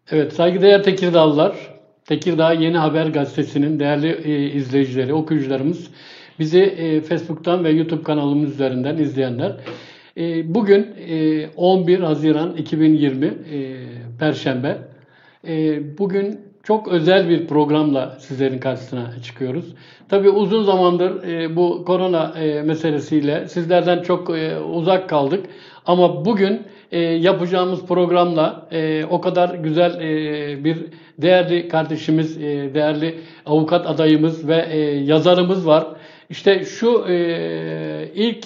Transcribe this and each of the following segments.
Evet, saygıdeğer Tekirdağlılar, Tekirdağ Yeni Haber Gazetesi'nin değerli izleyicileri, okuyucularımız, bizi Facebook'tan ve YouTube kanalımız üzerinden izleyenler. Bugün 11 Haziran 2020 Perşembe. Bugün çok özel bir programla sizlerin karşısına çıkıyoruz. Tabii uzun zamandır bu korona meselesiyle sizlerden çok uzak kaldık. Ama bugün yapacağımız programla o kadar güzel bir değerli kardeşimiz, değerli avukat adayımız ve yazarımız var. İşte şu ilk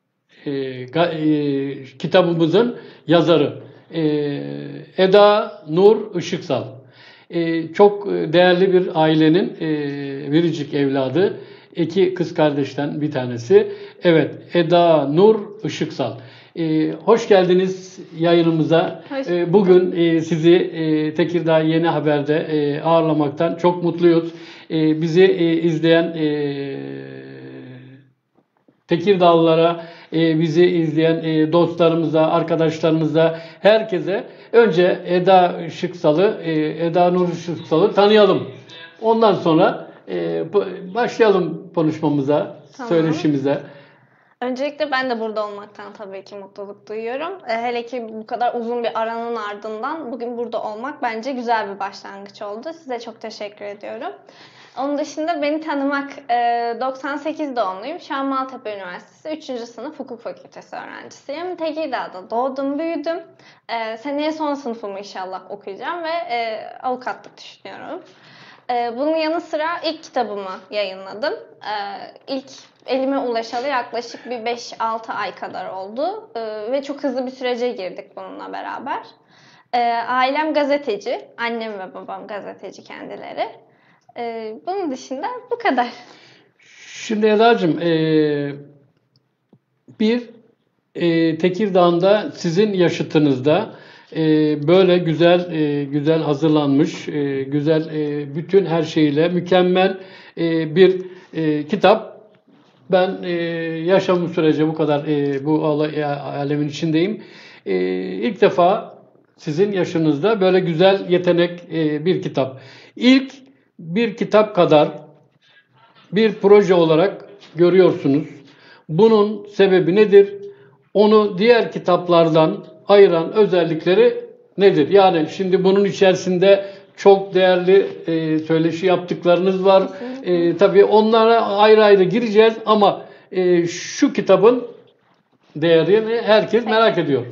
kitabımızın yazarı Eda Nur Işıksal. Çok değerli bir ailenin biricik evladı. İki kız kardeşten bir tanesi. Evet, Eda Nur Işıksal. Hoş geldiniz yayınımıza. Bugün sizi Tekirdağ Yeni Haber'de ağırlamaktan çok mutluyuz. Bizi izleyen Tekirdağlılara, bizi izleyen dostlarımıza, arkadaşlarımıza, herkese önce Eda Nur Işıksal'ı tanıyalım. Ondan sonra başlayalım konuşmamıza, Tamam. söyleşimize. Öncelikle ben de burada olmaktan tabii ki mutluluk duyuyorum. Hele ki bu kadar uzun bir aranın ardından bugün burada olmak bence güzel bir başlangıç oldu. Size çok teşekkür ediyorum. Onun dışında beni tanımak, 98 doğumluyum. Şu an Maltepe Üniversitesi 3. sınıf hukuk fakültesi öğrencisiyim. Tekirdağ'da doğdum, büyüdüm. Seneye son sınıfımı inşallah okuyacağım ve avukatlık düşünüyorum. Bunun yanı sıra ilk kitabımı yayınladım. İlk elime ulaşalı yaklaşık bir 5-6 ay kadar oldu. Ve çok hızlı bir sürece girdik bununla beraber. Ailem gazeteci. Annem ve babam gazeteci kendileri. Bunun dışında bu kadar. Şimdi Eda'cığım, bir Tekirdağ'da sizin yaşıtınızda böyle güzel hazırlanmış, güzel bütün her şeyle mükemmel bir kitap. Ben yaşamım sürece bu kadar bu alemin içindeyim. İlk defa sizin yaşınızda böyle güzel yetenek bir kitap. İlk bir kitap kadar bir proje olarak görüyorsunuz. Bunun sebebi nedir? Onu diğer kitaplardan ayıran özellikleri nedir? Yani şimdi bunun içerisinde çok değerli söyleşi yaptıklarınız var. Tabii onlara ayrı ayrı gireceğiz ama şu kitabın değerini herkes merak ediyor.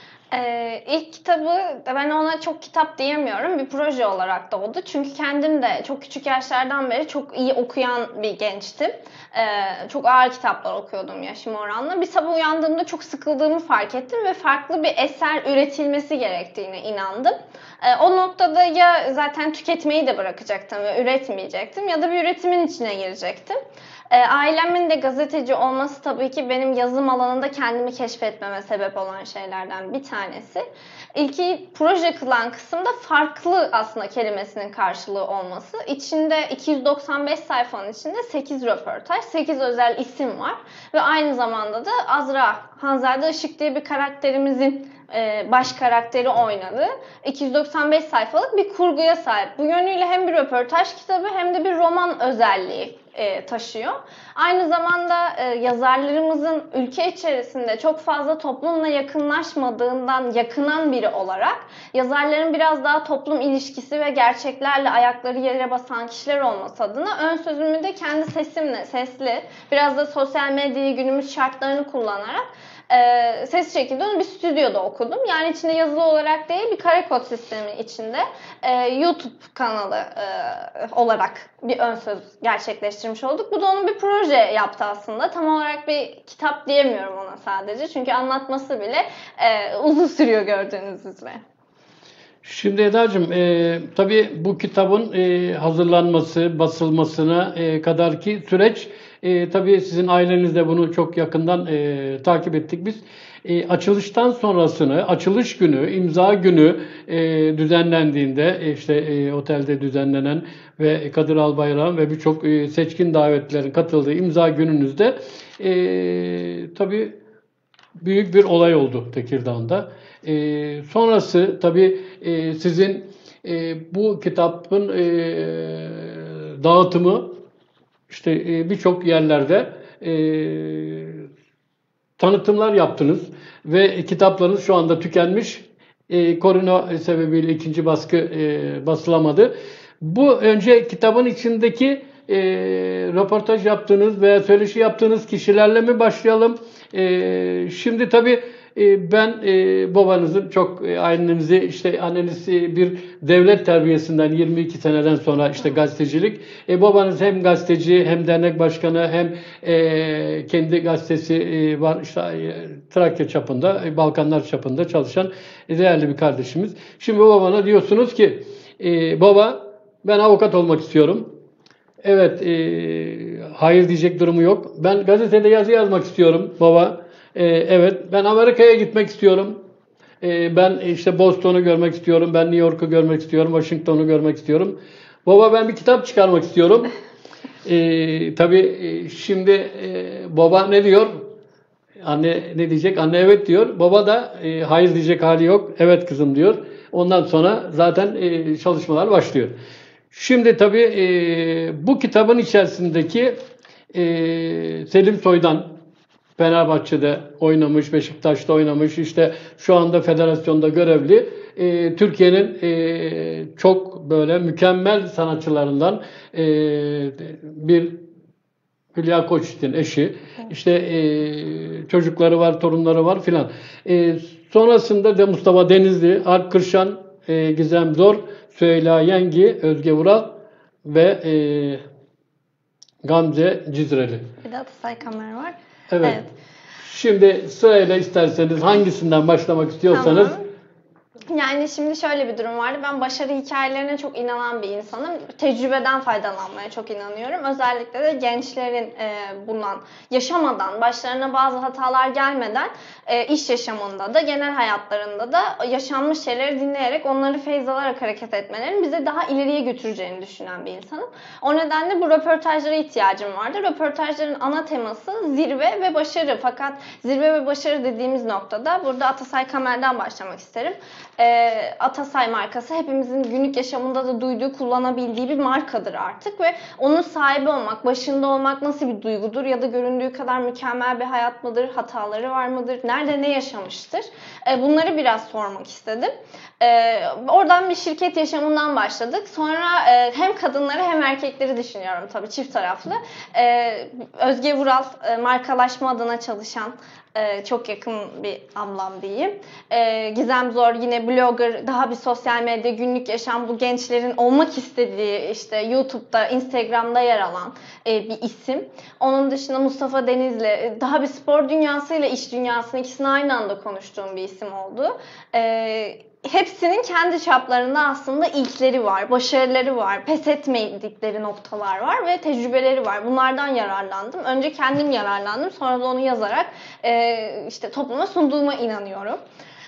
İlk kitabı ben ona çok kitap diyemiyorum. Bir proje olarak doğdu. Çünkü kendim de çok küçük yaşlardan beri çok iyi okuyan bir gençtim. Çok ağır kitaplar okuyordum yaşım oranla. Bir sabah uyandığımda çok sıkıldığımı fark ettim ve farklı bir eser üretilmesi gerektiğine inandım. O noktada ya zaten tüketmeyi de bırakacaktım ve üretmeyecektim ya da bir üretimin içine girecektim. Ailemin de gazeteci olması tabii ki benim yazım alanında kendimi keşfetmeme sebep olan şeylerden bir tanesi. İlki proje kılan kısımda farklı aslında kelimesinin karşılığı olması. İçinde 295 sayfanın içinde 8 röportaj, 8 özel isim var. Ve aynı zamanda da Azra Hanzade Işık diye bir karakterimizin baş karakteri oynadığı 295 sayfalık bir kurguya sahip. Bu yönüyle hem bir röportaj kitabı hem de bir roman özelliği taşıyor. Aynı zamanda yazarlarımızın ülke içerisinde çok fazla toplumla yakınlaşmadığından yakınan biri olarak yazarların biraz daha toplum ilişkisi ve gerçeklerle ayakları yere basan kişiler olması adına ön sözümü de kendi sesimle, sesli, biraz da sosyal medyayı günümüz şartlarını kullanarak ses şekilde onu bir stüdyoda okudum. Yani içinde yazılı olarak değil bir kare kod sistemi içinde YouTube kanalı olarak bir ön söz gerçekleştirmiş olduk. Bu da onun bir proje yaptı aslında. Tam olarak bir kitap diyemiyorum ona sadece. Çünkü anlatması bile uzun sürüyor gördüğünüz üzere. Şimdi Eda'cığım tabii bu kitabın hazırlanması, basılmasına kadar ki süreç tabii sizin ailenizde bunu çok yakından takip ettik biz. Açılıştan sonrasını, açılış günü, imza günü düzenlendiğinde işte otelde düzenlenen ve Kadir Albayrak'ın ve birçok seçkin davetlilerin katıldığı imza gününüzde tabii büyük bir olay oldu Tekirdağ'da. Sonrası tabii sizin Bu kitabın dağıtımı işte birçok yerlerde tanıtımlar yaptınız ve kitaplarınız şu anda tükenmiş. Korona sebebiyle ikinci baskı basılamadı. Bu önce kitabın içindeki röportaj yaptığınız veya söyleşi yaptığınız kişilerle mi başlayalım? Şimdi tabii ben babanızın çok annenizi işte anneniz bir devlet terbiyesinden 22 seneden sonra işte gazetecilik. Babanız hem gazeteci hem dernek başkanı hem kendi gazetesi var işte Trakya çapında, Balkanlar çapında çalışan değerli bir kardeşimiz. Şimdi babana diyorsunuz ki baba ben avukat olmak istiyorum. Evet, hayır diyecek durumu yok. Ben gazetede yazı yazmak istiyorum baba. Evet, ben Amerika'ya gitmek istiyorum. Ben işte Boston'u görmek istiyorum. Ben New York'u görmek istiyorum. Washington'u görmek istiyorum. Baba ben bir kitap çıkarmak istiyorum. Tabii şimdi baba ne diyor? Anne ne diyecek? Anne evet diyor. Baba da hayır diyecek hali yok. Evet kızım diyor. Ondan sonra zaten çalışmalar başlıyor. Şimdi tabii bu kitabın içerisindeki Selim Soydan Fenerbahçe'de oynamış, Beşiktaş'ta oynamış, işte şu anda federasyonda görevli. Türkiye'nin çok böyle mükemmel sanatçılarından bir Hülya Koçyiğit'in eşi. İşte çocukları var, torunları var filan. Sonrasında da Mustafa Denizli, Alp Kırşan, Gizem Zor, Süheyla Yengi, Özge Vural ve Gamze Cizreli. Bir de Atasay Kamer var. Evet. Şimdi sırayla isterseniz hangisinden başlamak istiyorsanız. Tamam. Yani şimdi şöyle bir durum vardı. Ben başarı hikayelerine çok inanan bir insanım. Tecrübeden faydalanmaya çok inanıyorum. Özellikle de gençlerin bundan yaşamadan, başlarına bazı hatalar gelmeden iş yaşamında da, genel hayatlarında da yaşanmış şeyleri dinleyerek, onları feyz alarak hareket etmelerin bizi daha ileriye götüreceğini düşünen bir insanım. O nedenle bu röportajlara ihtiyacım vardı. Röportajların ana teması zirve ve başarı. Fakat zirve ve başarı dediğimiz noktada burada Atasay Kamer'den başlamak isterim. Atasay markası hepimizin günlük yaşamında da duyduğu, kullanabildiği bir markadır artık ve onun sahibi olmak, başında olmak nasıl bir duygudur ya da göründüğü kadar mükemmel bir hayat mıdır, hataları var mıdır, nerede ne yaşamıştır? Bunları biraz sormak istedim. Oradan bir şirket yaşamından başladık. Sonra hem kadınları hem erkekleri düşünüyorum tabii, çift taraflı. Özge Vural markalaşma adına çalışan çok yakın bir ablam diyeyim. Gizem Zor yine blogger, daha bir sosyal medya, günlük yaşam, bu gençlerin olmak istediği, işte YouTube'da, Instagram'da yer alan bir isim. Onun dışında Mustafa Denizli, daha bir spor dünyasıyla iş dünyasının ikisini aynı anda konuştuğum bir isim oldu. Hepsinin kendi çaplarında aslında ilkleri var, başarıları var, pes etmedikleri noktalar var ve tecrübeleri var. Bunlardan yararlandım. Önce kendim yararlandım, sonra da onu yazarak işte topluma sunduğuma inanıyorum.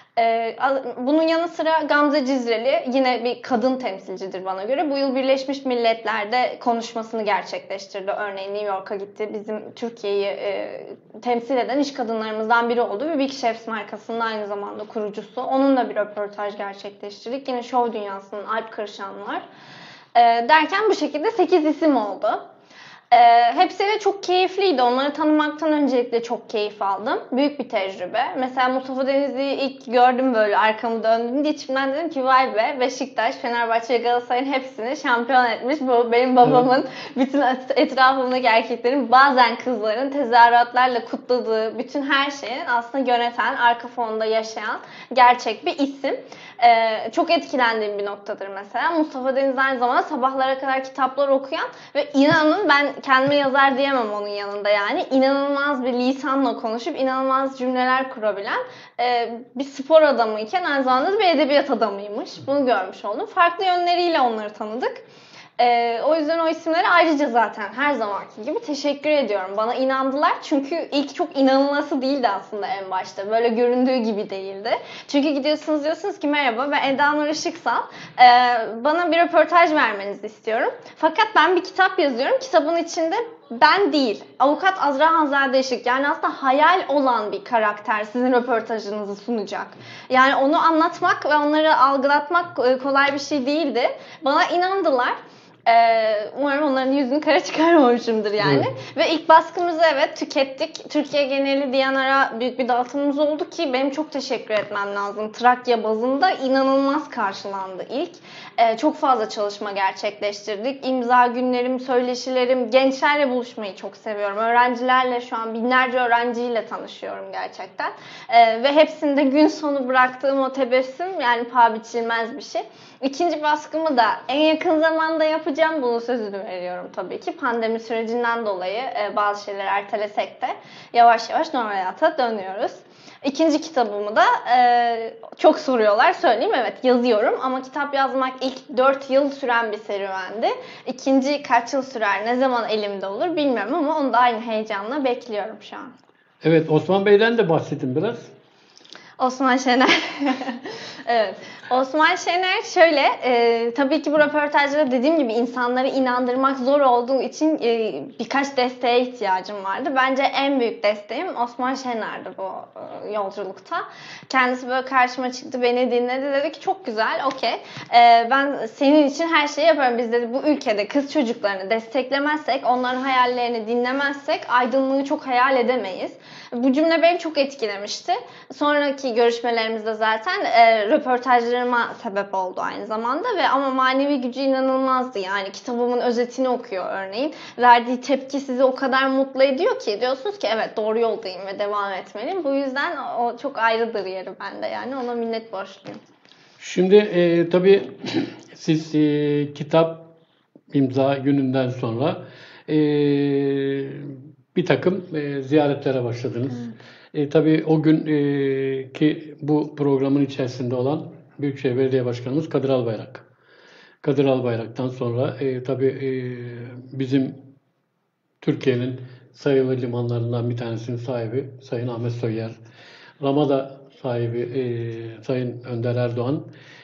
Bunun yanı sıra Gamze Cizreli yine bir kadın temsilcidir bana göre. Bu yıl Birleşmiş Milletler'de konuşmasını gerçekleştirdi. Örneğin New York'a gitti. Bizim Türkiye'yi temsil eden iş kadınlarımızdan biri oldu ve Big Chefs markasının aynı zamanda kurucusu. Onunla bir röportaj gerçekleştirdik. Yine şov dünyasının Alp Kırşan var. Derken bu şekilde 8 isim oldu. Hepsi de çok keyifliydi. Onları tanımaktan öncelikle çok keyif aldım. Büyük bir tecrübe. Mesela Mustafa Denizli'yi ilk gördüm, böyle arkamı döndüğümde içimden dedim ki vay be, Beşiktaş, Fenerbahçe ve Galatasaray'ın hepsini şampiyon etmiş. Bu benim babamın, bütün etrafımdaki erkeklerin, bazen kızların tezahüratlarla kutladığı bütün her şeyin aslında yöneten, arka fonda yaşayan gerçek bir isim. Çok etkilendiğim bir noktadır mesela. Mustafa Deniz aynı zamanda sabahlara kadar kitaplar okuyan ve inanın ben kendime yazar diyemem onun yanında yani. İnanılmaz bir lisanla konuşup inanılmaz cümleler kurabilen bir spor adamıyken aynı zamanda da bir edebiyat adamıymış. Bunu görmüş oldum. Farklı yönleriyle onları tanıdık. O yüzden o isimlere ayrıca zaten her zamanki gibi teşekkür ediyorum. Bana inandılar çünkü ilk çok inanılması değildi aslında en başta. Böyle göründüğü gibi değildi. Çünkü gidiyorsunuz diyorsunuz ki merhaba ben Eda Nur Işıksal. Bana bir röportaj vermenizi istiyorum. Fakat ben bir kitap yazıyorum. Kitabın içinde ben değil. Avukat Azra Hanzade Işık. Yani aslında hayal olan bir karakter sizin röportajınızı sunacak. Yani onu anlatmak ve onları algılatmak kolay bir şey değildi. Bana inandılar. Umarım onların yüzünü kara çıkarmamışımdır yani. Evet. Ve ilk baskımızı evet tükettik. Türkiye geneli Diyanar'a büyük bir dağıtımımız oldu ki benim çok teşekkür etmem lazım. Trakya bazında inanılmaz karşılandı ilk. Çok fazla çalışma gerçekleştirdik. İmza günlerim, söyleşilerim, gençlerle buluşmayı çok seviyorum. Öğrencilerle şu an binlerce öğrenciyle tanışıyorum gerçekten. Ve hepsinde gün sonu bıraktığım o tebessüm yani paha biçilmez bir şey. İkinci baskımı da en yakın zamanda yapacağım. Bunun sözünü veriyorum tabii ki. Pandemi sürecinden dolayı bazı şeyleri ertelesek de yavaş yavaş normal hayata dönüyoruz. İkinci kitabımı da çok soruyorlar. Söyleyeyim evet yazıyorum ama kitap yazmak ilk 4 yıl süren bir serüvendi. İkinci kaç yıl sürer, ne zaman elimde olur bilmiyorum ama onu da aynı heyecanla bekliyorum şu an. Evet, Osman Bey'den de bahsedin biraz. Osman Şener. Evet. Osman Şener şöyle, tabii ki bu röportajda dediğim gibi insanları inandırmak zor olduğu için birkaç desteğe ihtiyacım vardı. Bence en büyük desteğim Osman Şener'di bu yolculukta. Kendisi böyle karşıma çıktı, beni dinledi, dedi ki çok güzel, okey. Ben senin için her şeyi yaparım. Biz dedi bu ülkede kız çocuklarını desteklemezsek, onların hayallerini dinlemezsek aydınlığı çok hayal edemeyiz. Bu cümle beni çok etkilemişti. Sonraki görüşmelerimizde zaten röportajlarıma sebep oldu aynı zamanda ve ama manevi gücü inanılmazdı. Yani kitabımın özetini okuyor örneğin. Verdiği tepki sizi o kadar mutlu ediyor ki diyorsunuz ki evet doğru yoldayım ve devam etmeliyim. Bu yüzden o çok ayrıdır yeri bende yani ona minnet borçluyum. Şimdi tabii siz kitap imza gününden sonra bir takım ziyaretlere başladınız. Tabii o gün ki bu programın içerisinde olan Büyükşehir Belediye Başkanımız Kadir Albayrak. Kadir Albayrak'tan sonra tabii bizim Türkiye'nin sayılı limanlarından bir tanesinin sahibi Sayın Ahmet Soyer, Ramada sahibi Sayın Önder Erdoğan.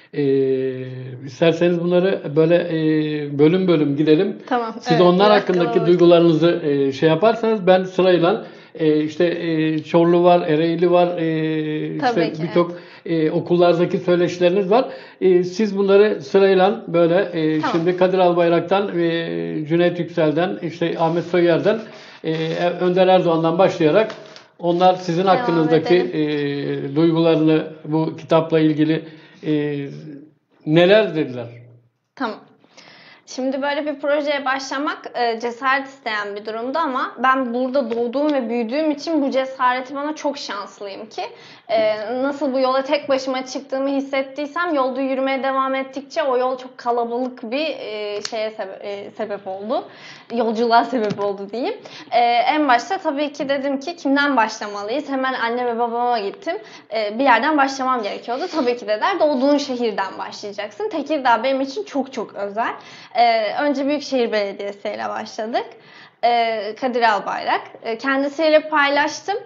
İsterseniz bunları böyle bölüm bölüm gidelim. Tamam. Siz onlar hakkındaki duygularınızı şey yaparsanız ben sırayla işte Çorlu var, Ereğli var, işte birçok okullardaki söyleşileriniz var. Siz bunları sırayla böyle tamam. Şimdi Kadir Albayrak'tan, Cüneyt Yüksel'den, işte Ahmet Soyer'den, Önder Erdoğan'dan başlayarak onlar sizin hakkınızdaki duygularını bu kitapla ilgili neler dediler? Tamam. Şimdi böyle bir projeye başlamak cesaret isteyen bir durumda ama ben burada doğduğum ve büyüdüğüm için bu cesareti bana çok şanslıyım ki nasıl bu yola tek başıma çıktığımı hissettiysem yolda yürümeye devam ettikçe o yol çok kalabalık bir şeye sebep oldu. Yolculuğa sebep oldu diyeyim. En başta tabii ki dedim ki kimden başlamalıyız? Hemen anne ve babama gittim. Bir yerden başlamam gerekiyordu. Tabii ki dediler doğduğun şehirden başlayacaksın. Tekirdağ benim için çok çok özel. Önce Büyükşehir Belediyesi ile başladık. Kadir Albayrak. Kendisiyle paylaştım.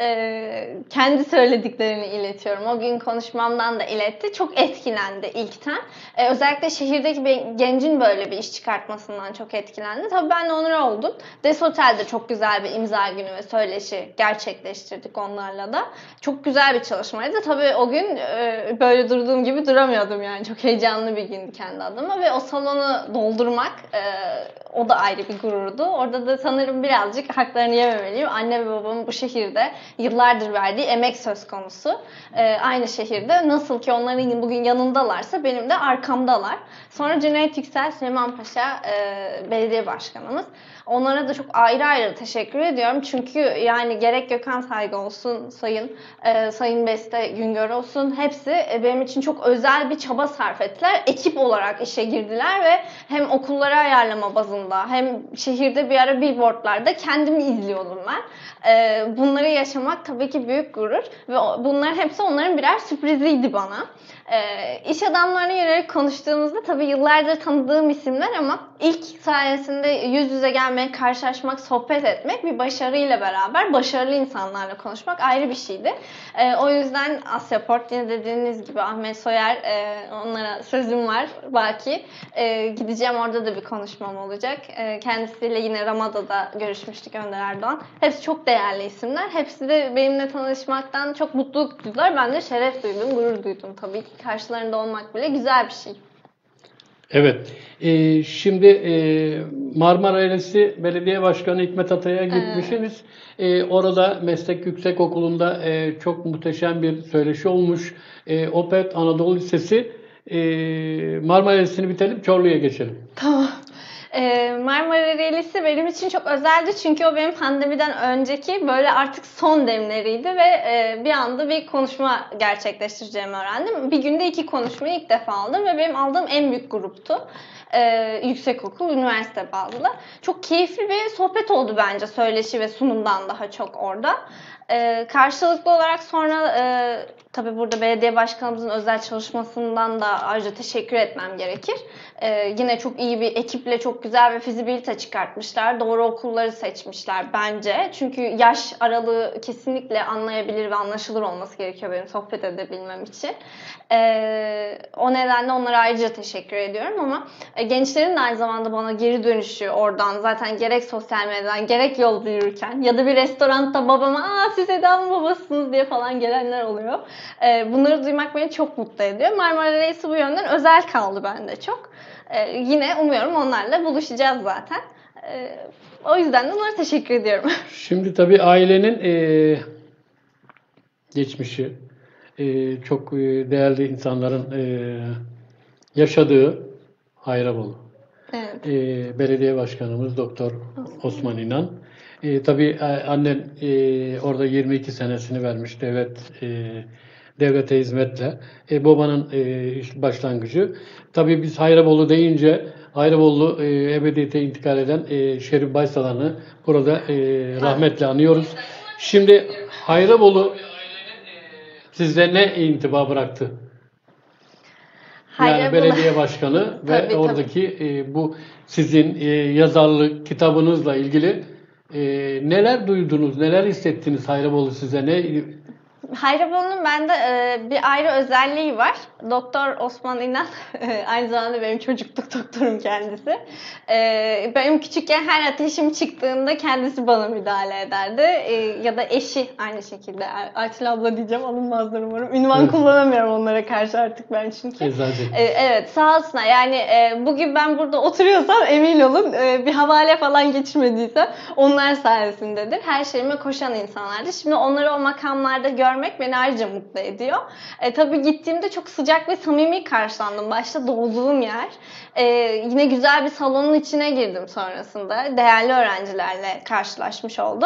Kendi söylediklerini iletiyorum. O gün konuşmamdan da iletti. Çok etkilendi ilkten. Özellikle şehirdeki bir gencin böyle bir iş çıkartmasından çok etkilendi. Tabii ben de onur oldum. Des Otel'de çok güzel bir imza günü ve söyleşi gerçekleştirdik onlarla da. Çok güzel bir çalışmaydı. Tabii o gün böyle durduğum gibi duramıyordum yani. Çok heyecanlı bir gündü kendi adıma ve o salonu doldurmak o da ayrı bir gururdu. Orada da sanırım birazcık haklarını yememeliyim. Anne ve babamın bu şehirde yıllardır verdiği emek söz konusu. Aynı şehirde nasıl ki onların bugün yanındalarsa benim de arkamdalar. Sonra Cüneyt Yüksel, Süleyman Paşa belediye başkanımız. Onlara da çok ayrı ayrı teşekkür ediyorum. Çünkü yani gerek Gökhan Saygı olsun, Sayın Beste Güngör olsun hepsi benim için çok özel bir çaba sarf ettiler. Ekip olarak işe girdiler ve hem okullara ayarlama bazında hem şehirde bir ara billboardlarda kendimi izliyordum ben. Bunları yaşamak tabii ki büyük gurur ve bunların hepsi onların birer sürpriziydi bana. İş adamlarına yönelik konuştuğumuzda tabii yıllardır tanıdığım isimler ama ilk sayesinde yüz yüze gelmek, karşılaşmak, sohbet etmek bir başarıyla beraber başarılı insanlarla konuşmak ayrı bir şeydi. O yüzden Asyaport, yine dediğiniz gibi Ahmet Soyer, onlara sözüm var belki. Gideceğim, orada da bir konuşmam olacak. Kendisiyle yine Ramada'da görüşmüştük, Önder Erdoğan. Hepsi çok değerli isimler. Hepsi de benimle tanışmaktan çok mutluluk duydular. Ben de şeref duydum, gurur duydum tabii ki. Karşılarında olmak bile güzel bir şey. Evet. Şimdi Marmara Eylesi Belediye Başkanı Hikmet Atay'a gitmişsiniz. Orada Meslek Yüksekokulu'nda çok muhteşem bir söyleşi olmuş. Opet Anadolu Lisesi. Marmara Eylesi'ni bitelim, Çorlu'ya geçelim. Tamam. Marmara Rallisi benim için çok özeldi çünkü o benim pandemiden önceki böyle artık son demleriydi ve bir anda bir konuşma gerçekleştireceğimi öğrendim. Bir günde 2 konuşmayı ilk defa aldım ve benim aldığım en büyük gruptu. Yüksekokul, üniversite bazlı. Çok keyifli bir sohbet oldu bence, söyleşi ve sunumdan daha çok orada. Karşılıklı olarak sonra tabii burada belediye başkanımızın özel çalışmasından da ayrıca teşekkür etmem gerekir. Yine çok iyi bir ekiple çok güzel bir fizibilite çıkartmışlar. Doğru okulları seçmişler bence. Çünkü yaş aralığı kesinlikle anlayabilir ve anlaşılır olması gerekiyor benim sohbet edebilmem için. O nedenle onlara ayrıca teşekkür ediyorum ama gençlerin de aynı zamanda bana geri dönüşü oradan, zaten gerek sosyal medyadan gerek yolda yürürken ya da bir restoranda babama siz Eda'nın babasısınız diye falan gelenler oluyor. Bunları duymak beni çok mutlu ediyor. Marmara Reisi bu yönden özel kaldı bende çok. Yine umuyorum onlarla buluşacağız zaten. O yüzden de onlara teşekkür ediyorum. Şimdi tabii ailenin geçmişi, çok değerli insanların yaşadığı Hayrabolu. Evet. Belediye Başkanımız Doktor Osman İnan. Tabii annen orada 22 senesini vermiş devlete hizmetle. Babanın başlangıcı. Tabii biz Hayrabolu deyince Hayrabolu ebediyete intikal eden Şerif Baysalan'ı burada rahmetle anıyoruz. Şimdi Hayrabolu sizde ne intiba bıraktı? Yani belediye başkanı ve tabii, oradaki bu sizin yazarlık kitabınızla ilgili neler duydunuz, neler hissettiniz? Hayrabolu size ne? Hayrabolu'nun bende bir ayrı özelliği var. Doktor Osman İnan aynı zamanda benim çocukluk doktorum kendisi. Benim küçükken her ateşim çıktığında kendisi bana müdahale ederdi. Ya da eşi aynı şekilde. Aytül abla diyeceğim, alınmazlar umarım. Ünvan kullanamıyorum onlara karşı artık ben çünkü. Evet, sağ olsunlar. Yani bugün ben burada oturuyorsam emin olun bir havale falan geçirmediysem onlar sayesindedir. Her şeyime koşan insanlardı. Şimdi onları o makamlarda görmek beni ayrıca mutlu ediyor. Tabii gittiğimde çok sıcak ve samimi karşılandım. Başta doğduğum yer. Yine güzel bir salonun içine girdim sonrasında. Değerli öğrencilerle karşılaşmış oldum.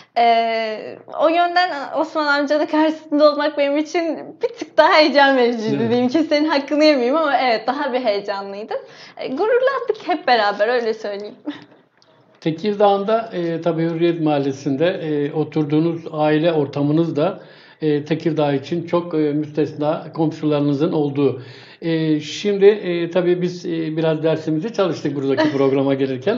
O yönden Osman amcanın karşısında olmak benim için bir tık daha heyecan vericiydi. Benim kimsenin hakkını yemeyeyim ama evet, daha bir heyecanlıydım. Gururlandık hep beraber, öyle söyleyeyim. Tekirdağ'da tabii Hürriyet Mahallesi'nde oturduğunuz aile ortamınız da Tekirdağ için çok müstesna komşularınızın olduğu. Şimdi tabii biz biraz dersimizi çalıştık buradaki programa gelirken.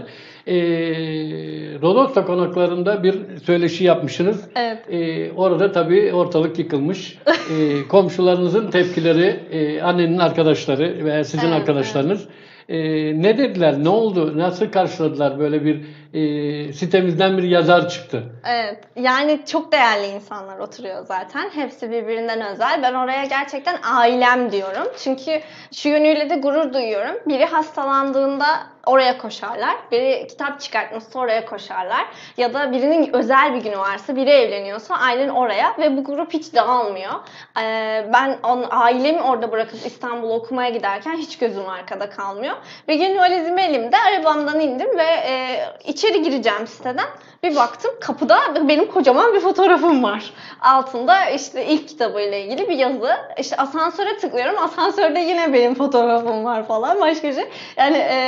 Rodos'ta konaklarında bir söyleşi yapmışsınız. Evet. Orada tabii ortalık yıkılmış. Komşularınızın tepkileri, annenin arkadaşları veya sizin arkadaşlarınız. Ne dediler? Ne oldu? Nasıl karşıladılar? Böyle bir sitemizden bir yazar çıktı. Evet. Yani çok değerli insanlar oturuyor zaten. Hepsi birbirinden özel. Ben oraya gerçekten ailem diyorum. Çünkü şu yönüyle de gurur duyuyorum. Biri hastalandığında oraya koşarlar. Biri kitap çıkartmışsa oraya koşarlar. Ya da birinin özel bir günü varsa, biri evleniyorsa ailen oraya ve bu grup hiç dağılmıyor. Ben ailemi orada bırakıp İstanbul'a okumaya giderken hiç gözüm arkada kalmıyor. Bir gün valizim elimde, arabamdan indim ve içeri gireceğim siteden. Bir baktım kapıda benim kocaman bir fotoğrafım var. Altında işte ilk kitabıyla ilgili bir yazı. İşte asansöre tıklıyorum. Asansörde yine benim fotoğrafım var falan. Başka şey. Yani sonra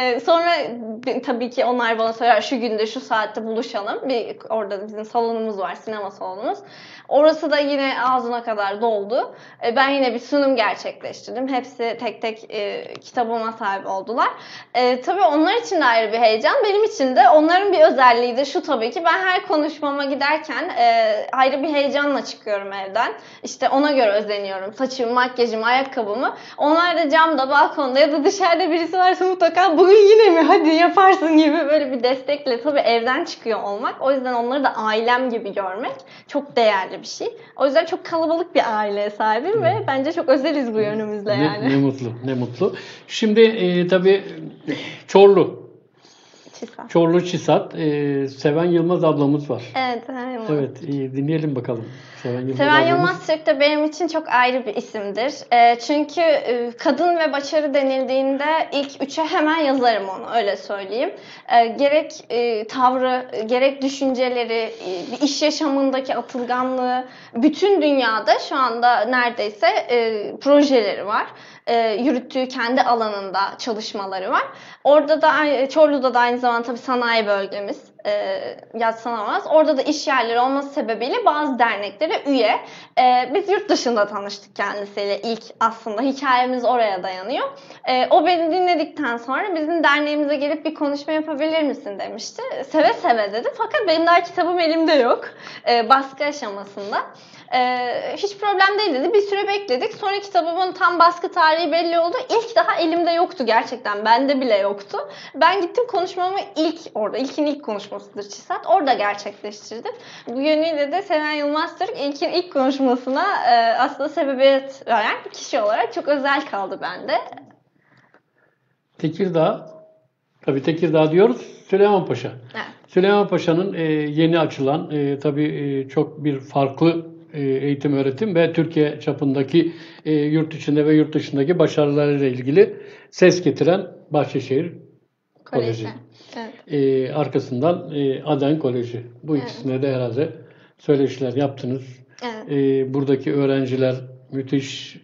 tabii ki onlar bana söyler şu günde şu saatte buluşalım. Orada bizim salonumuz var, sinema salonumuz. Orası da yine ağzına kadar doldu. Ben yine bir sunum gerçekleştirdim. Hepsi tek tek kitabıma sahip oldular. Tabii onlar için de ayrı bir heyecan. Benim için de onların bir özelliği de şu tabii ki. Ben her konuşmama giderken ayrı bir heyecanla çıkıyorum evden. İşte ona göre özeniyorum. Saçımı, makyajımı, ayakkabımı. Onlar da camda, balkonda ya da dışarıda birisi varsa mutlaka bugün yine mi hadi yaparsın gibi böyle bir destekle tabii evden çıkıyor olmak. O yüzden onları da ailem gibi görmek çok değerli bir şey. O yüzden çok kalabalık bir aileye sahibim ve bence çok özeliz bu yönümüzle yani. Ne mutlu, ne mutlu. Şimdi tabii Çorlu. Çisat. Çorlu Çisat. Seven Yılmaz ablamız var. Evet, Seven Yılmaz. Evet, dinleyelim bakalım. Seven Yılmaz Türk de benim için çok ayrı bir isimdir. Çünkü kadın ve başarı denildiğinde ilk üçe hemen yazarım onu, öyle söyleyeyim. Gerek tavrı, gerek düşünceleri, bir iş yaşamındaki atılganlığı, bütün dünyada şu anda neredeyse projeleri var. Yürüttüğü kendi alanında çalışmaları var. Orada da Çorlu'da da aynı zamanda tabii sanayi bölgemiz yadsınamaz. Orada da iş yerleri olması sebebiyle bazı derneklere üye. Biz yurt dışında tanıştık kendisiyle ilk, aslında hikayemiz oraya dayanıyor. O beni dinledikten sonra bizim derneğimize gelip bir konuşma yapabilir misin demişti. Seve seve dedi. Fakat benim daha kitabım elimde yok. Baskı aşamasında. Hiç problem değil dedi. Bir süre bekledik. Sonra kitabımın tam baskı tarihi belli oldu. İlk daha elimde yoktu gerçekten. Bende bile yoktu. Ben gittim konuşmamı ilkin ilk konuşmasıdır Çisat. Orada gerçekleştirdim. Bu yönüyle de Seven Yılmaz Türk ilkin ilk konuşmasına aslında sebebiyet veren kişi olarak çok özel kaldı bende. Tekirdağ, tabii Tekirdağ diyoruz, Süleymanpaşa. Evet. Süleymanpaşa'nın yeni açılan tabii çok bir farklı eğitim öğretim ve Türkiye çapındaki yurt içinde ve yurt dışındaki başarılarıyla ilgili ses getiren Bahçeşehir Koleji. Evet. Arkasından Aden Koleji. Bu ikisine de herhalde söyleşiler yaptınız. Evet. Buradaki öğrenciler müthiş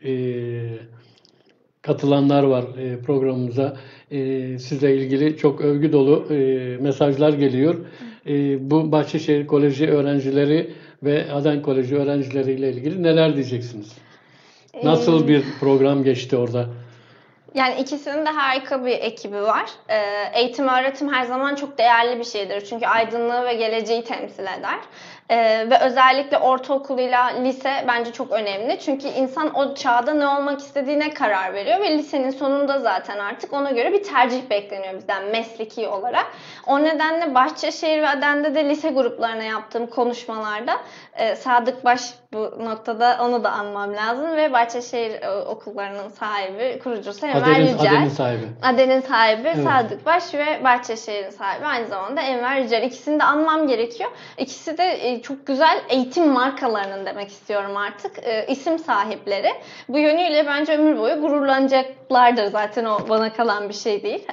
katılanlar var programımıza. Sizle ilgili çok övgü dolu mesajlar geliyor. Bu Bahçeşehir Koleji öğrencileri ve Aden Koleji öğrencileriyle ilgili neler diyeceksiniz? Nasıl bir program geçti orada? Yani ikisinin de harika bir ekibi var. Eğitim öğretim her zaman çok değerli bir şeydir. Çünkü aydınlığı ve geleceği temsil eder. Ve özellikle ortaokuluyla lise bence çok önemli. Çünkü insan o çağda ne olmak istediğine karar veriyor ve lisenin sonunda zaten artık ona göre bir tercih bekleniyor bizden mesleki olarak. O nedenle Bahçeşehir ve Aden'de de lise gruplarına yaptığım konuşmalarda Sadık Baş, bu noktada onu da anmam lazım ve Bahçeşehir okullarının sahibi, kurucusu Enver Yücel. Aden'in sahibi. Aden'in sahibi Evet. Sadık Baş ve Bahçeşehir'in sahibi aynı zamanda Enver Yücel. İkisini de anmam gerekiyor. İkisi de çok güzel eğitim markalarının demek istiyorum artık isim sahipleri. Bu yönüyle bence ömür boyu gururlanacaklardır, zaten o bana kalan bir şey değil.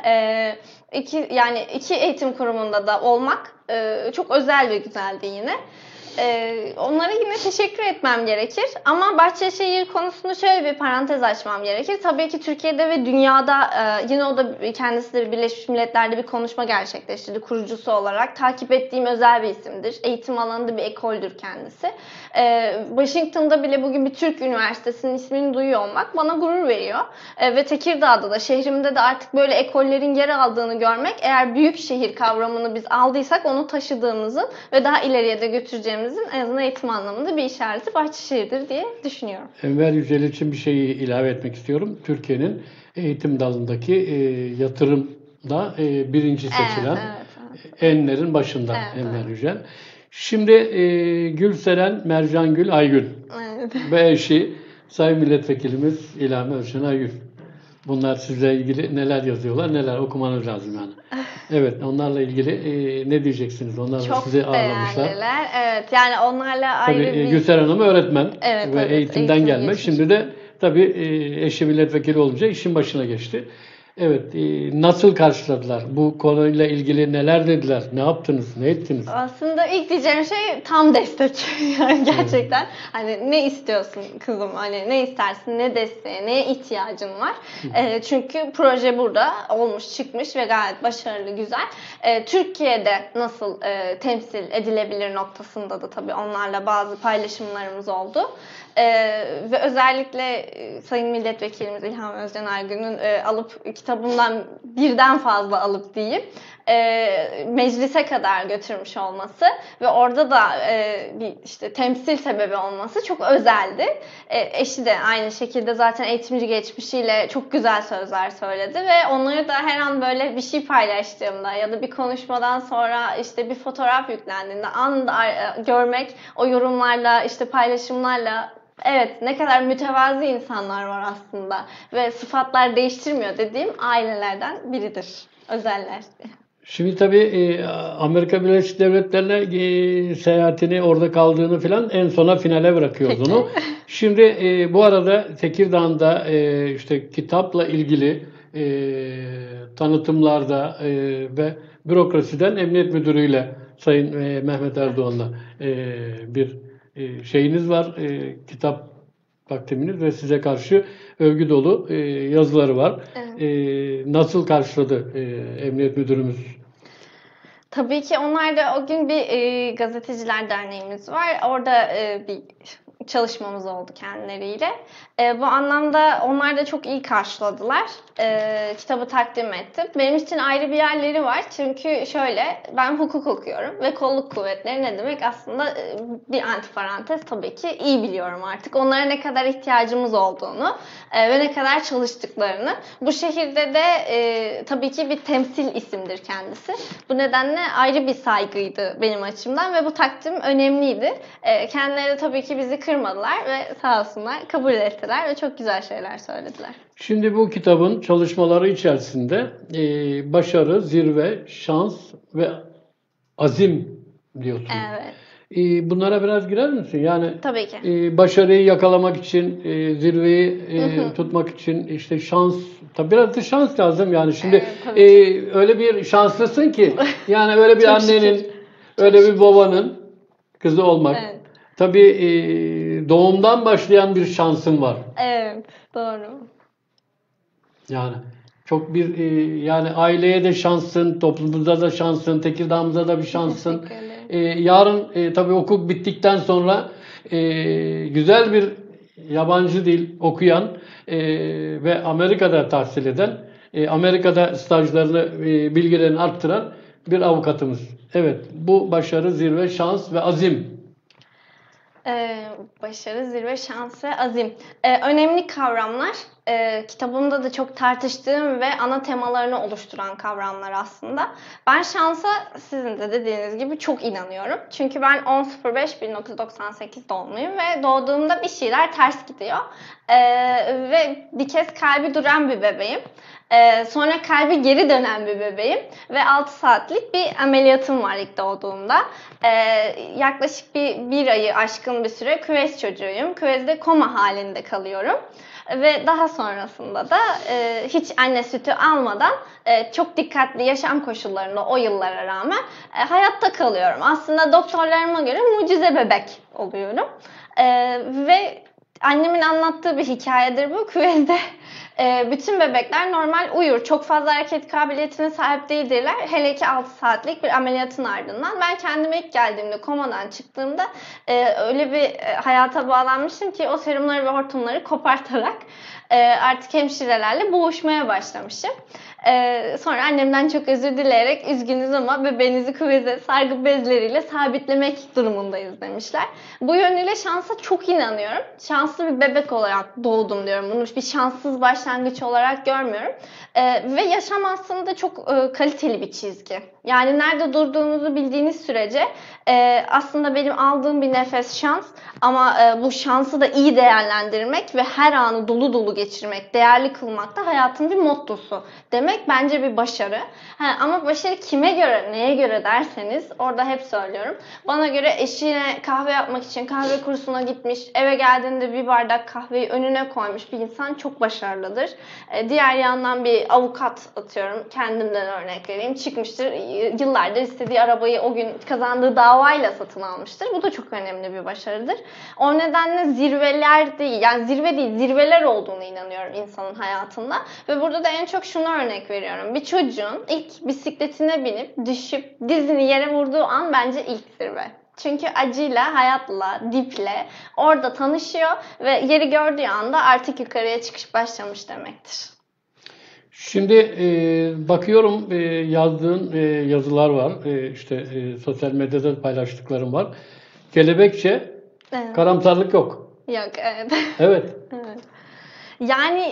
İki eğitim kurumunda da olmak çok özel ve güzeldi yine. Onlara yine teşekkür etmem gerekir. Ama Bahçeşehir konusunu şöyle bir parantez açmam gerekir. Tabii ki Türkiye'de ve dünyada yine o da kendisi de Birleşmiş Milletler'de bir konuşma gerçekleştirdi kurucusu olarak. Takip ettiğim özel bir isimdir. Eğitim alanında bir ekoldür kendisi. Washington'da bile bugün bir Türk üniversitesinin ismini duyuyor olmak bana gurur veriyor. Ve Tekirdağ'da da, şehrimde de artık böyle ekollerin yer aldığını görmek, eğer büyük şehir kavramını biz aldıysak onu taşıdığımızın ve daha ileriye de götüreceğimizin en azından eğitim anlamında bir işareti Bahçeşehir'dir diye düşünüyorum. Enver Yücel için bir şey ilave etmek istiyorum. Türkiye'nin eğitim dalındaki yatırımda birinci seçilen enlerin başında Enver Yücel. Şimdi Gülseren Mercangül Aygün ve eşi Sayın Milletvekilimiz İlhami Özşen Aygün. Bunlar sizle ilgili neler yazıyorlar, neler okumanız lazım yani. Evet, onlarla ilgili ne diyeceksiniz? Onlar da sizi ağırlamışlar. Çok değerliler. Evet, yani onlarla ayrı tabii, bir... Gülseren Hanım öğretmen ve evet, eğitimden gelme. Şimdi de tabii eşi milletvekili olunca işin başına geçti. Evet, nasıl karşıladılar? Bu konuyla ilgili neler dediler? Ne yaptınız? Ne ettiniz? Aslında ilk diyeceğim şey tam destek. Yani gerçekten hani ne istiyorsun kızım, hani ne istersin, ne desteğe, neye ihtiyacın var. Çünkü proje burada olmuş, çıkmış ve gayet başarılı, güzel. Türkiye'de nasıl temsil edilebilir noktasında da tabii onlarla bazı paylaşımlarımız oldu. Ve özellikle Sayın Milletvekilimiz İlham Özcan Aygün'ün alıp kitabımdan birden fazla alıp diyeyim meclise kadar götürmüş olması ve orada da bir işte temsil sebebi olması çok özeldi. Eşi de aynı şekilde zaten eğitimci geçmişiyle çok güzel sözler söyledi ve onları da her an böyle bir şey paylaştığımda ya da bir konuşmadan sonra işte bir fotoğraf yüklendiğinde anında görmek, o yorumlarla işte paylaşımlarla evet ne kadar mütevazi insanlar var aslında ve sıfatlar değiştirmiyor dediğim ailelerden biridir. Özeller. Şimdi tabii Amerika Birleşik Devletleri'ne seyahatini, orada kaldığını falan en sona finale bırakıyoruz Peki. onu. Şimdi bu arada Tekirdağ'da işte kitapla ilgili tanıtımlarda ve bürokrasiden Emniyet Müdürü'yle Sayın Mehmet Erdoğan'la bir şeyiniz var, kitap takdiminiz ve size karşı övgü dolu yazıları var. Evet. Nasıl karşıladı Emniyet Müdürümüz? Tabii ki onlar da o gün bir gazeteciler derneğimiz var. Orada bir çalışmamız oldu kendileriyle. Bu anlamda onlar da çok iyi karşıladılar. Kitabı takdim ettim. Benim için ayrı bir yerleri var. Çünkü şöyle, ben hukuk okuyorum ve kolluk kuvvetleri ne demek? Aslında bir antiparantez tabii ki iyi biliyorum artık. Onlara ne kadar ihtiyacımız olduğunu ve ne kadar çalıştıklarını. Bu şehirde de tabii ki bir temsil isimdir kendisi. Bu nedenle ayrı bir saygıydı benim açımdan ve bu takdim önemliydi. Kendileri tabii ki bizi kırmadılar ve sağ olsunlar kabul ettiler ve çok güzel şeyler söylediler. Şimdi bu kitabın çalışmaları içerisinde başarı, zirve, şans ve azim diyorsun. Evet. Bunlara biraz girer misin? Yani Tabii ki. başarıyı yakalamak için, zirveyi tutmak için işte şans, tabii biraz da şans lazım yani. Şimdi Evet, tabii öyle bir şanslısın ki yani öyle bir Çok annenin, şükür. öyle bir babanın kızı olmak. Evet. Tabii doğumdan başlayan bir şansın var. Evet, doğru. Yani çok bir yani aileye de şanssın, toplumumuza da şanssın, Tekirdağ'ımıza da bir şanssın. Teşekkür ederim. Yarın tabii okul bittikten sonra güzel bir yabancı dil okuyan ve Amerika'da tahsil eden, Amerika'da stajlarını, bilgilerini arttıran bir avukatımız. Evet, bu başarı, zirve, şans ve azim. Başarı, zirve, şans ve azim. Önemli kavramlar. Kitabımda da çok tartıştığım ve ana temalarını oluşturan kavramlar aslında. Ben şansa sizin de dediğiniz gibi çok inanıyorum. Çünkü ben 10.05.1998 doğumluyum ve doğduğumda bir şeyler ters gidiyor. Ve bir kez kalbi duran bir bebeğim. Sonra kalbi geri dönen bir bebeğim ve 6 saatlik bir ameliyatım var ilk doğduğumda. Yaklaşık bir ayı aşkın bir süre küvez çocuğuyum. Küvezde koma halinde kalıyorum. Ve daha sonrasında da hiç anne sütü almadan çok dikkatli yaşam koşullarında o yıllara rağmen hayatta kalıyorum. Aslında doktorlarıma göre mucize bebek oluyorum. Ve annemin anlattığı bir hikayedir bu. Küvezde bütün bebekler normal uyur. Çok fazla hareket kabiliyetine sahip değildirler. Hele ki 6 saatlik bir ameliyatın ardından. Ben kendime ilk geldiğimde, komadan çıktığımda öyle bir hayata bağlanmışım ki o serumları ve hortumları kopartarak artık hemşirelerle boğuşmaya başlamışım. Sonra annemden çok özür dileyerek üzgünüz ama bebeğinizi küveze sargı bezleriyle sabitlemek durumundayız demişler. Bu yönüyle şansa çok inanıyorum. Şanslı bir bebek olarak doğdum diyorum. Bunu bir şanssız başlangıç olarak görmüyorum. Ve yaşam aslında çok kaliteli bir çizgi. Yani nerede durduğunuzu bildiğiniz sürece aslında benim aldığım bir nefes şans ama bu şansı da iyi değerlendirmek ve her anı dolu dolu geçirmek, değerli kılmak da hayatın bir mottosu demek bence bir başarı. Ama başarı kime göre, neye göre derseniz orada hep söylüyorum. Bana göre eşine kahve yapmak için kahve kursuna gitmiş, eve geldiğinde bir bardak kahveyi önüne koymuş bir insan çok başarılıdır. vardır. Diğer yandan bir avukat, atıyorum kendimden örnek vereyim, çıkmıştır, yıllardır istediği arabayı o gün kazandığı davayla satın almıştır. Bu da çok önemli bir başarıdır. O nedenle zirveler değil, yani zirve değil, zirveler olduğunu inanıyorum insanın hayatında. Ve burada da en çok şunu örnek veriyorum. Bir çocuğun ilk bisikletine binip düşüp dizini yere vurduğu an bence ilk zirve. Çünkü acıyla, hayatla, diple orada tanışıyor ve yeri gördüğü anda artık yukarıya çıkış başlamış demektir. Şimdi bakıyorum yazdığın yazılar var. İşte sosyal medyada paylaştıklarım var. Kelebekçe, Evet. karamsarlık yok. Yok, evet. Evet. Evet. Yani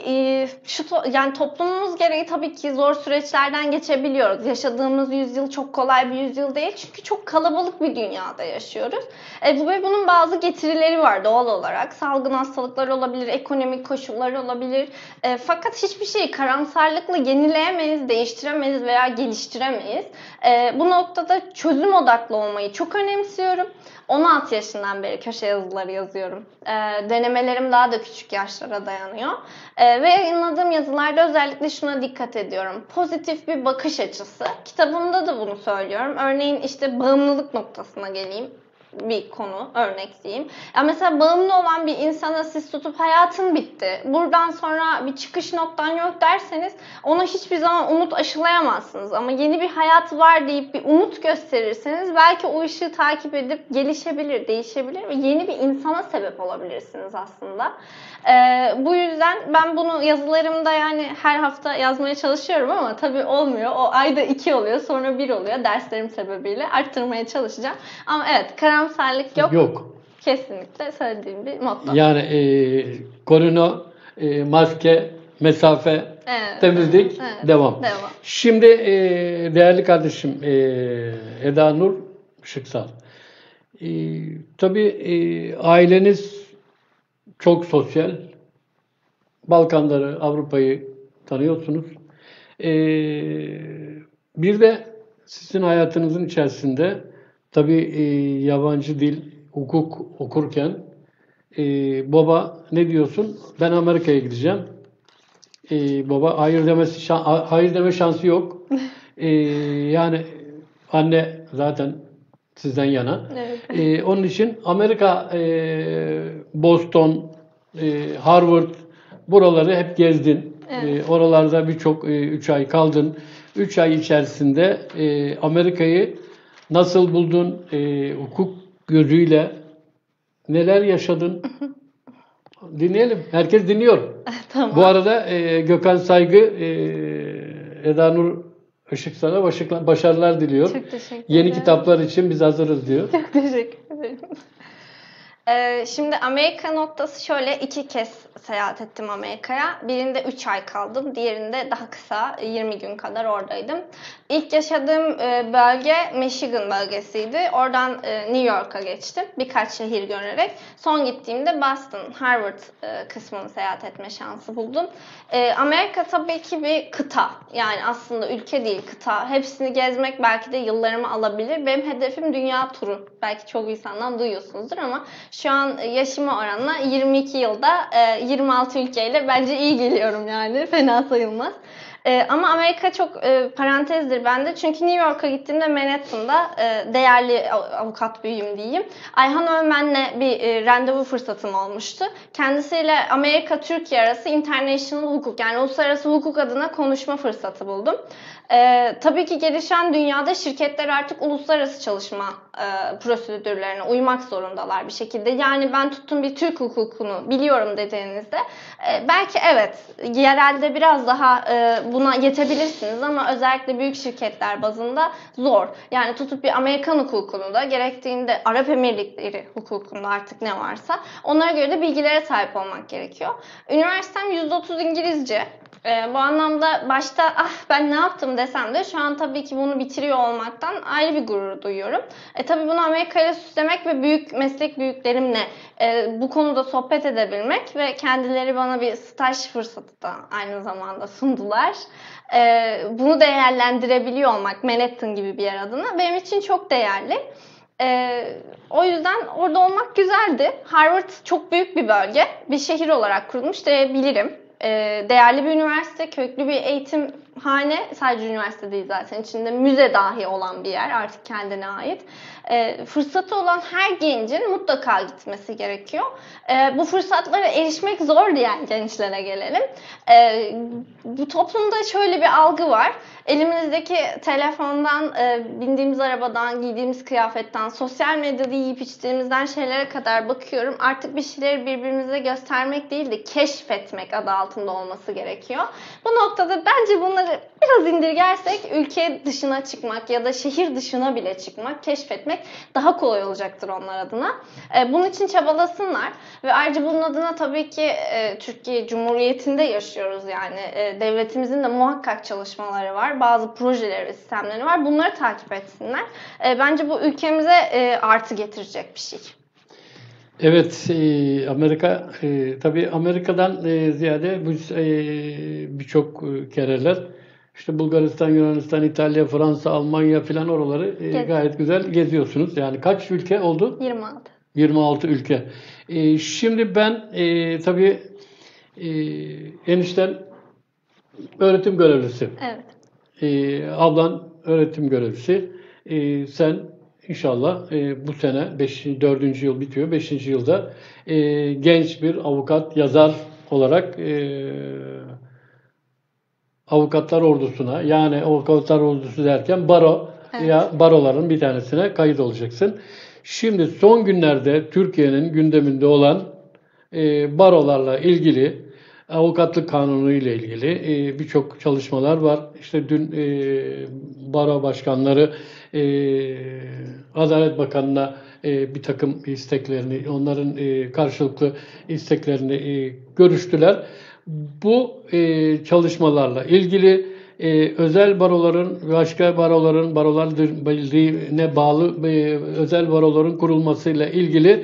yani toplumumuz gereği tabii ki zor süreçlerden geçebiliyoruz. Yaşadığımız yüzyıl çok kolay bir yüzyıl değil. Çünkü çok kalabalık bir dünyada yaşıyoruz. Ve bunun bazı getirileri var doğal olarak. Salgın hastalıklar olabilir, ekonomik koşullar olabilir. Fakat hiçbir şeyi karamsarlıkla yenileyemeyiz, değiştiremeyiz veya geliştiremeyiz. Bu noktada çözüm odaklı olmayı çok önemsiyorum. 16 yaşından beri köşe yazıları yazıyorum. Denemelerim daha da küçük yaşlara dayanıyor. Ve yayınladığım yazılarda özellikle şuna dikkat ediyorum. Pozitif bir bakış açısı. Kitabımda da bunu söylüyorum. Örneğin işte bağımlılık noktasına geleyim. Bir konu, örnek diyeyim. Ya mesela bağımlı olan bir insana siz tutup hayatın bitti, buradan sonra bir çıkış noktan yok derseniz ona hiçbir zaman umut aşılayamazsınız. Ama yeni bir hayat var deyip bir umut gösterirseniz belki o ışığı takip edip gelişebilir, değişebilir ve yeni bir insana sebep olabilirsiniz aslında. Bu yüzden ben bunu yazılarımda yani her hafta yazmaya çalışıyorum ama tabii olmuyor. O ayda 2 oluyor, sonra 1 oluyor derslerim sebebiyle. Arttırmaya çalışacağım. Ama evet, karamsarlık yok. Yok. Kesinlikle söylediğim bir motto. Yani korona, maske, mesafe, Evet. temizlik, Evet. devam. Şimdi değerli kardeşim Eda Nur Işıksal. Tabii aileniz çok sosyal. Balkanları, Avrupa'yı tanıyorsunuz. Bir de sizin hayatınızın içerisinde tabii yabancı dil, hukuk okurken baba ne diyorsun? Ben Amerika'ya gideceğim. Baba hayır deme şansı yok. Yani anne zaten sizden yana. Evet. Onun için Amerika, Boston, Harvard buraları hep gezdin. Evet. Oralarda birçok 3 ay kaldın. 3 ay içerisinde Amerika'yı nasıl buldun? Hukuk gözüyle neler yaşadın? Dinleyelim. Herkes dinliyor. Tamam. Bu arada Gökhan Saygı Eda Nur Işıksal'a başarılar diliyor. Çok teşekkür ederim. Yeni kitaplar için biz hazırız diyor. Çok teşekkür ederim. Şimdi Amerika noktası şöyle, 2 kez seyahat ettim Amerika'ya. Birinde 3 ay kaldım, diğerinde daha kısa 20 gün kadar oradaydım. İlk yaşadığım bölge Michigan bölgesiydi. Oradan New York'a geçtim birkaç şehir görerek. Son gittiğimde Boston, Harvard kısmını seyahat etme şansı buldum. Amerika tabii ki bir kıta. Yani aslında ülke değil, kıta. Hepsini gezmek belki de yıllarımı alabilir. Benim hedefim dünya turu. Belki çok insandan duyuyorsunuzdur ama şu an yaşıma oranla 22 yılda 26 ülkeyle bence iyi geliyorum yani. Fena sayılmaz. Ama Amerika çok parantezdir bende. Çünkü New York'a gittiğimde Manhattan'da değerli avukat büyüğüm diyeyim, Ayhan Öğmen'le bir randevu fırsatım olmuştu. Kendisiyle Amerika-Türkiye arası international hukuk, yani uluslararası hukuk adına konuşma fırsatı buldum. Tabii ki gelişen dünyada şirketler artık uluslararası çalışma prosedürlerine uymak zorundalar bir şekilde. Yani ben tuttum bir Türk hukukunu biliyorum dediğinizde belki evet yerelde biraz daha buna yetebilirsiniz ama özellikle büyük şirketler bazında zor. Yani tutup bir Amerikan hukukunu da gerektiğinde Arap Emirlikleri hukukunda artık ne varsa onlara göre de bilgilere sahip olmak gerekiyor. Üniversitem %30 İngilizce. Bu anlamda başta ben ne yaptım desem de şu an tabii ki bunu bitiriyor olmaktan ayrı bir gurur duyuyorum. Tabii bunu Amerika ile süslemek ve büyük meslek büyüklerimle bu konuda sohbet edebilmek ve kendileri bana bir staj fırsatı da aynı zamanda sundular. Bunu değerlendirebiliyor olmak Manhattan gibi bir yer adına benim için çok değerli. O yüzden orada olmak güzeldi. Harvard çok büyük bir bölge. Bir şehir olarak kurulmuş diyebilirim. Değerli bir üniversite, köklü bir eğitimhane, sadece üniversite değil zaten, içinde müze dahi olan bir yer, artık kendine ait. Fırsatı olan her gencin mutlaka gitmesi gerekiyor. Bu fırsatlara erişmek zor diyen gençlere gelelim. Bu toplumda şöyle bir algı var. Elimizdeki telefondan, bindiğimiz arabadan, giydiğimiz kıyafetten, sosyal medyada yiyip içtiğimizden şeylere kadar bakıyorum. Artık bir şeyleri birbirimize göstermek değil de keşfetmek adı altında olması gerekiyor. Bu noktada bence bunları biraz indirgersek ülke dışına çıkmak ya da şehir dışına bile çıkmak, keşfetmek daha kolay olacaktır onlar adına. Bunun için çabalasınlar ve ayrıca bunun adına tabii ki Türkiye Cumhuriyeti'nde yaşıyoruz yani. Devletimizin de muhakkak çalışmaları var. Bazı projeleri ve sistemleri var. Bunları takip etsinler. Bence bu ülkemize artı getirecek bir şey. Evet, Amerika tabii Amerika'dan ziyade birçok kereler işte Bulgaristan, Yunanistan, İtalya, Fransa, Almanya filan oraları gayet güzel geziyorsunuz. Yani kaç ülke oldu? 26. 26 ülke. Şimdi ben tabii enişten öğretim görevlisi. Evet. Ablan öğretim görevlisi. Sen inşallah bu sene 4. yıl bitiyor. 5. yılda genç bir avukat, yazar olarak avukatlar ordusuna, yani avukatlar ordusu derken baro ya baroların bir tanesine kayıt olacaksın. Şimdi son günlerde Türkiye'nin gündeminde olan barolarla ilgili, avukatlık kanunu ile ilgili birçok çalışmalar var. İşte dün baro başkanları Adalet Bakanı'na bir takım isteklerini, onların karşılıklı isteklerini görüştüler. Bu çalışmalarla ilgili özel baroların, başka barolar birliğine bağlı özel baroların kurulmasıyla ilgili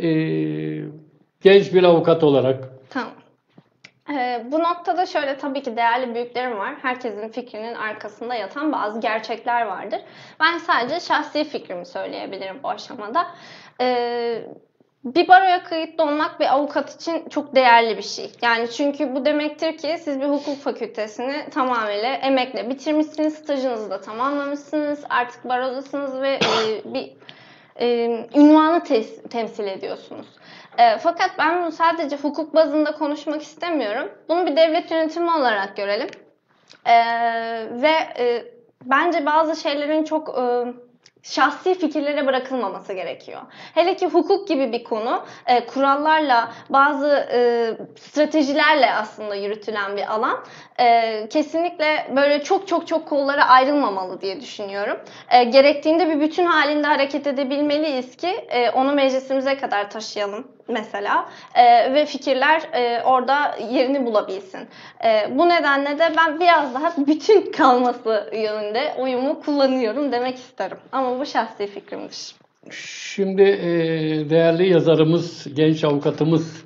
genç bir avukat olarak. Tamam. Bu noktada şöyle, tabii ki değerli büyüklerim var. Herkesin fikrinin arkasında yatan bazı gerçekler vardır. Ben sadece şahsi fikrimi söyleyebilirim bu aşamada. Bir baroya kayıtlı olmak bir avukat için çok değerli bir şey. Yani çünkü bu demektir ki siz bir hukuk fakültesini tamamıyla emekle bitirmişsiniz, stajınızı da tamamlamışsınız, artık barodasınız ve bir ünvanı temsil ediyorsunuz. Fakat ben bunu sadece hukuk bazında konuşmak istemiyorum. Bunu bir devlet yönetimi olarak görelim. Bence bazı şeylerin çok şahsi fikirlere bırakılmaması gerekiyor. Hele ki hukuk gibi bir konu kurallarla, bazı stratejilerle aslında yürütülen bir alan. Kesinlikle böyle çok kollara ayrılmamalı diye düşünüyorum. Gerektiğinde bir bütün halinde hareket edebilmeliyiz ki onu meclisimize kadar taşıyalım mesela ve fikirler orada yerini bulabilsin. Bu nedenle de ben biraz daha bütün kalması yönünde oyumu kullanıyorum demek isterim. Ama bu şahsi fikrimdir. Şimdi değerli yazarımız, genç avukatımız,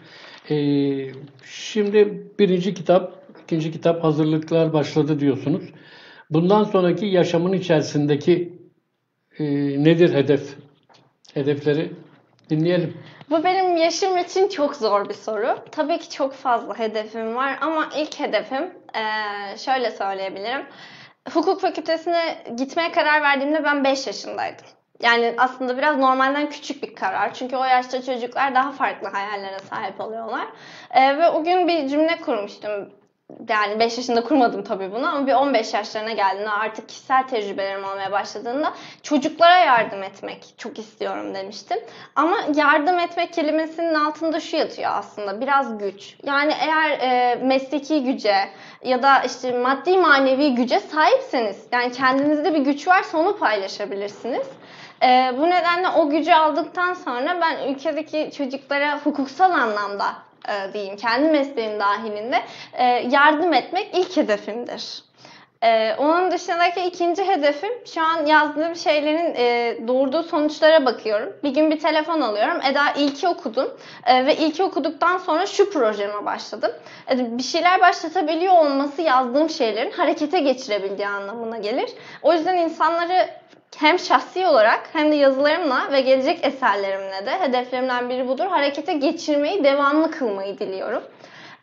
şimdi birinci kitap, ikinci kitap hazırlıklar başladı diyorsunuz. Bundan sonraki yaşamın içerisindeki nedir hedefleri dinleyelim. Bu benim yaşım için çok zor bir soru. Tabii ki çok fazla hedefim var ama ilk hedefim şöyle söyleyebilirim. Hukuk fakültesine gitmeye karar verdiğimde ben 5 yaşındaydım. Yani aslında biraz normalden küçük bir karar. Çünkü o yaşta çocuklar daha farklı hayallere sahip oluyorlar. Ve o gün bir cümle kurmuştum. Yani 5 yaşında kurmadım tabii bunu ama bir 15 yaşlarına geldiğinde, artık kişisel tecrübelerim olmaya başladığında çocuklara yardım etmek çok istiyorum demiştim. Ama yardım etmek kelimesinin altında şu yatıyor aslında, biraz güç. Yani eğer mesleki güce ya da işte maddi manevi güce sahipseniz, yani kendinizde bir güç varsa onu paylaşabilirsiniz. Bu nedenle o gücü aldıktan sonra ben ülkedeki çocuklara hukuksal anlamda diyeyim, kendi mesleğim dahilinde yardım etmek ilk hedefimdir. Onun dışındaki ikinci hedefim, şu an yazdığım şeylerin doğurduğu sonuçlara bakıyorum. Bir gün bir telefon alıyorum. Eda, ilki okudum ve ilki okuduktan sonra şu projeme başladım. Bir şeyler başlatabiliyor olması yazdığım şeylerin harekete geçirebildiği anlamına gelir. O yüzden insanları hem şahsi olarak hem de yazılarımla ve gelecek eserlerimle de hedeflerimden biri budur. Harekete geçirmeyi, devamlı kılmayı diliyorum.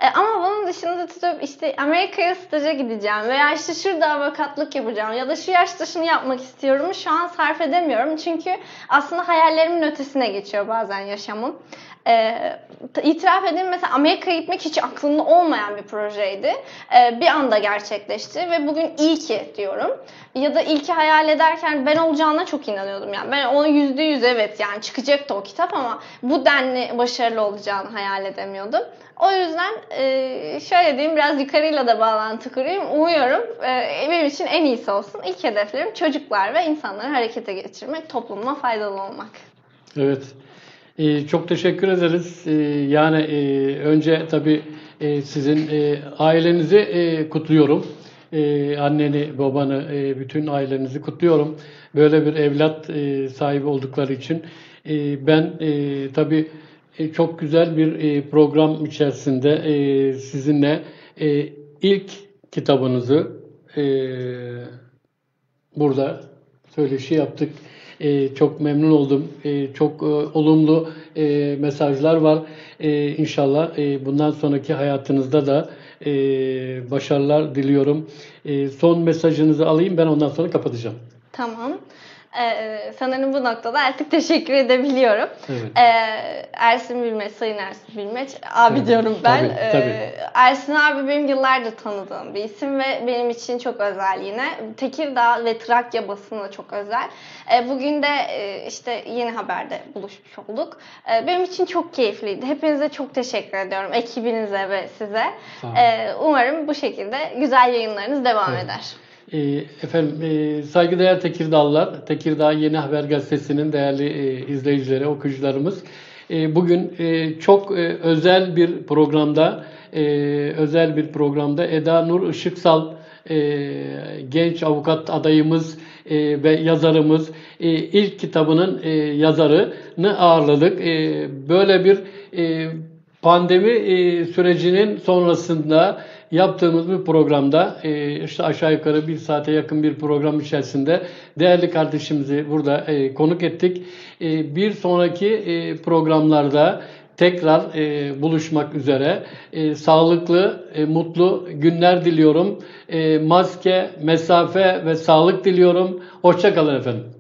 Ama bunun dışında tutup işte Amerika'ya staja gideceğim veya işte şurada avukatlık yapacağım ya da şu yaşta şunu yapmak istiyorum şu an sarf edemiyorum. Çünkü aslında hayallerimin ötesine geçiyor bazen yaşamım. İtiraf edeyim, mesela Amerika'ya gitmek hiç aklımda olmayan bir projeydi. Bir anda gerçekleşti ve bugün iyi ki diyorum. Ya da ilki hayal ederken ben olacağına çok inanıyordum. Yani ben onu %100 evet yani çıkacaktı o kitap ama bu denli başarılı olacağını hayal edemiyordum. O yüzden şöyle diyeyim, biraz yukarıyla da bağlantı kurayım. Umuyorum benim için en iyisi olsun. İlk hedeflerim çocuklar ve insanları harekete geçirmek, topluma faydalı olmak. Evet. Çok teşekkür ederiz. Yani önce tabii sizin ailenizi kutluyorum. Anneni, babanı, bütün ailenizi kutluyorum. Böyle bir evlat sahibi oldukları için. Ben tabii çok güzel bir program içerisinde sizinle ilk kitabınızı burada söyleşi yaptık. Çok memnun oldum. Çok olumlu mesajlar var. İnşallah bundan sonraki hayatınızda da başarılar diliyorum. Son mesajınızı alayım, ben ondan sonra kapatacağım. Tamam. Sanırım bu noktada artık teşekkür edebiliyorum. Evet. Ersin Bilmeç, Sayın Ersin Bilmeç abi evet, diyorum ben. Tabii. Ersin abi benim yıllardır tanıdığım bir isim ve benim için çok özel yine. Tekirdağ ve Trakya basını çok özel. Bugün de işte Yeni Haber'de buluşmuş olduk. Benim için çok keyifliydi. Hepinize çok teşekkür ediyorum. Ekibinize ve size. Umarım bu şekilde güzel yayınlarınız devam eder. Efendim, saygıdeğer Tekirdağlılar, Tekirdağ Yeni Haber Gazetesi'nin değerli izleyicileri, okuyucularımız. Bugün çok özel bir programda Eda Nur Işıksal, genç avukat adayımız ve yazarımız, ilk kitabının yazarını ağırladık. Böyle bir pandemi sürecinin sonrasında yaptığımız bir programda işte aşağı yukarı 1 saate yakın bir program içerisinde değerli kardeşimizi burada konuk ettik. Bir sonraki programlarda tekrar buluşmak üzere. Sağlıklı, mutlu günler diliyorum. Maske, mesafe ve sağlık diliyorum. Hoşça kalın efendim.